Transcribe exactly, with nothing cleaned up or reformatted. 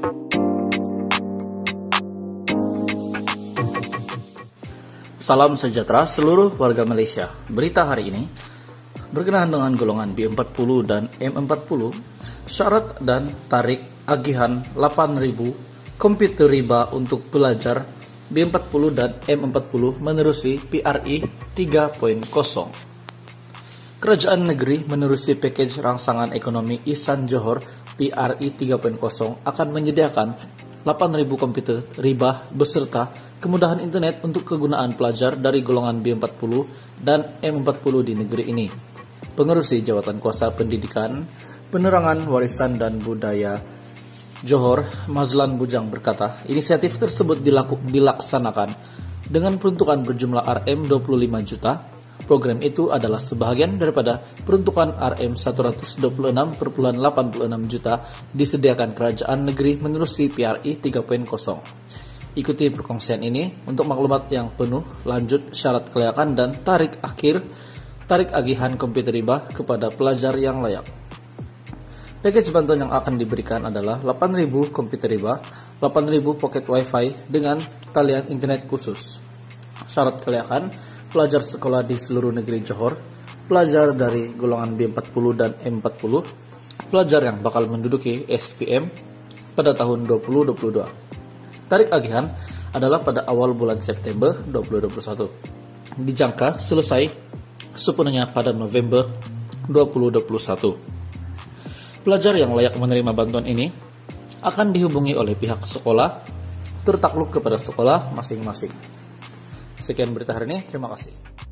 Salam sejahtera seluruh warga Malaysia. Berita hari ini berkenaan dengan golongan B empat puluh dan M empat puluh, syarat dan tarik agihan delapan ribu komputer riba untuk pelajar B empat puluh dan M empat puluh menerusi P R I tiga titik nol. Kerajaan negeri menerusi package rangsangan ekonomi Ihsan Johor P R I tiga titik nol akan menyediakan delapan ribu komputer riba beserta kemudahan internet untuk kegunaan pelajar dari golongan B empat puluh dan M empat puluh di negeri ini. Pengerusi Jawatan Kuasa Pendidikan, Penerangan Warisan dan Budaya Johor, Mazlan Bujang berkata, inisiatif tersebut dilaku, dilaksanakan dengan peruntukan berjumlah R M dua puluh lima juta. Program itu adalah sebahagian daripada peruntukan R M seratus dua puluh enam koma delapan puluh enam juta disediakan kerajaan negeri menerusi P R I tiga titik nol. Ikuti perkongsian ini untuk maklumat yang penuh, lanjut syarat kelayakan dan tarik akhir tarik agihan komputer riba kepada pelajar yang layak. Package bantuan yang akan diberikan adalah delapan ribu komputer riba, delapan ribu pocket wifi dengan talian internet khusus. Syarat kelayakan, pelajar sekolah di seluruh negeri Johor, pelajar dari golongan B empat puluh dan M empat puluh, pelajar yang bakal menduduki S P M pada tahun dua ribu dua puluh dua. Tarik agihan adalah pada awal bulan September dua ribu dua puluh satu. Dijangka selesai sepenuhnya pada November dua ribu dua puluh satu. Pelajar yang layak menerima bantuan ini akan dihubungi oleh pihak sekolah tertakluk kepada sekolah masing-masing. Sekian berita hari ini, terima kasih.